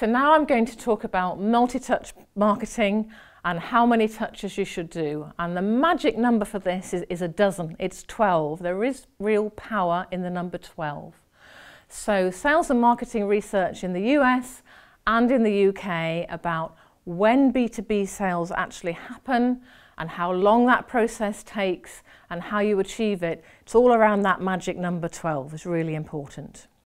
So now I'm going to talk about multi-touch marketing and how many touches you should do. And the magic number for this is a dozen. It's 12. There is real power in the number 12. So sales and marketing research in the US and in the UK about when B2B sales actually happen and how long that process takes and how you achieve it. It's all around that magic number 12. It's really important.